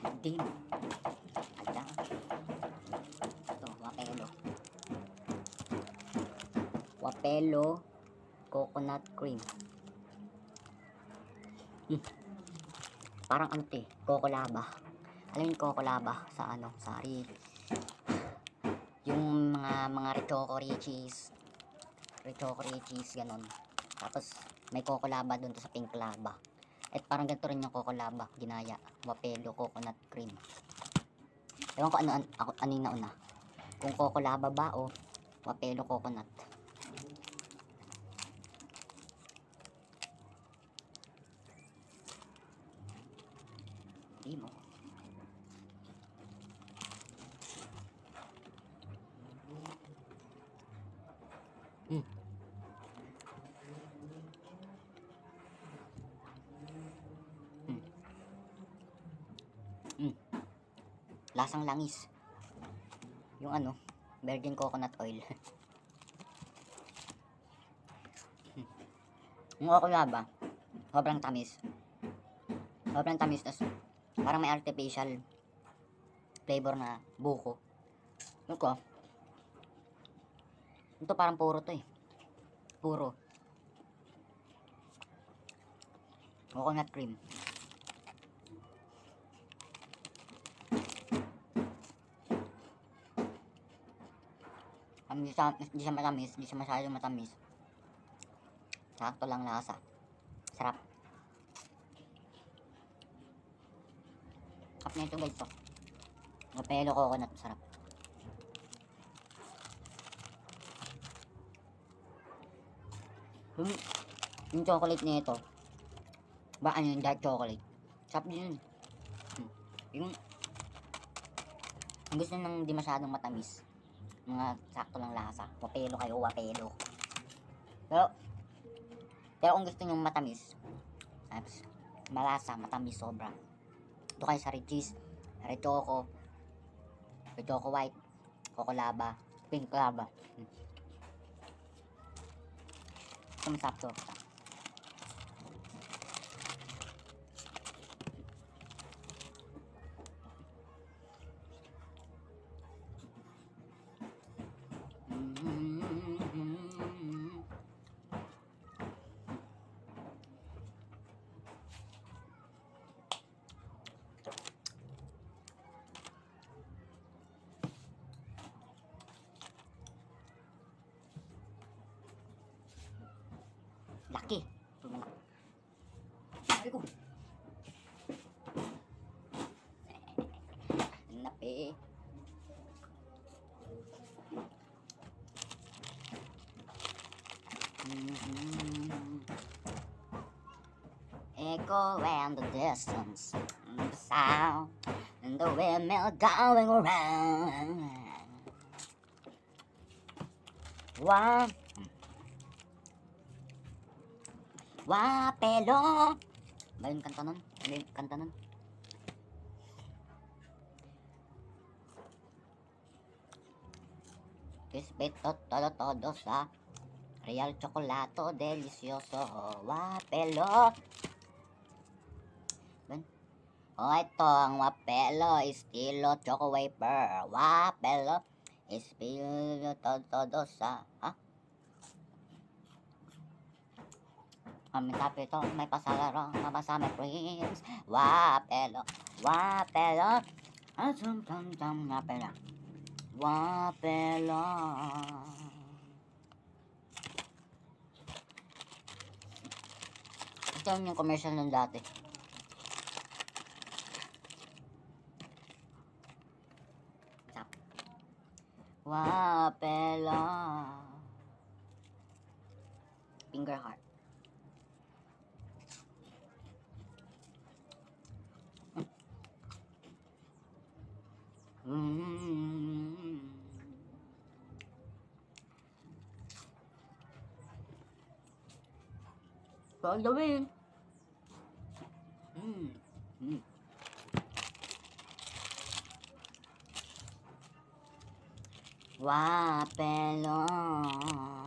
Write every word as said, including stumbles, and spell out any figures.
Dim. Ala. Ito, wapelo. Wapelo coconut cream. Hmm. Parang ano to eh, coco lava. Alam yung coco lava sa ano, sorry. Yung mga mga Richoco Richies. Richoco Richies, ganon. Tapos may coco lava dun to sa pink lava. At parang ganito rin yung coco lava, ginaya. Wapelo coconut cream. Ewan ko ano, an, ako, ano yung nauna. Kung coco lava ba o wapelo coconut. Di mo. Hmm. Hmm. Hmm. Lasang langis. Yung ano, virgin coconut oil. Hmm. Yung coco lava, sobrang tamis. Sobrang tamis, tas parang may artificial flavor na buko. Yung ko, ito parang puro to eh. Puro. Coconut cream. Hindi siya, hindi siya matamis, hindi siya masyadong matamis. Sakto lang lasa. Sarap. Sarap na ito guys to. Wapelo coconut, sarap. Yung, yung chocolate nito, ba ano yung dark chocolate? Sarap din yun. Hmm. Yung, yung gusto nang di masyadong matamis. Mga sakto lang lasa. Wapelo kayo, wapelo. Pero, pero kung gusto nyo matamis, tapos, malasa, matamis sobra. Ito kayo sa Richies, Richoco, Richoco white, coco lava, pink lava. Hmm. Ito masarap to. Laki. Tumalak. Ay ko. Napi. Mm-hmm. Echo and the distance, and the sound, and the windmill going around. Wow. Wapelo. Ba yung kanta nun? Ano yung kanta nun? Kisbito todo todo sa Real Chocolato Delicioso. Wapelo. Ben? Oh, ito ang wapelo estilo choco wafer. Wapelo estilo todo todo sa ha? Kami tapi ito, may pasalaro, mabasa may prince. Wapelo, wapelo. Asum tam tam wapelo. Wapelo. Ito yung commercial ng dati. Wapelo. Finger heart. Mm-hmm. So, gawin. Mm. Mm. Wapelo.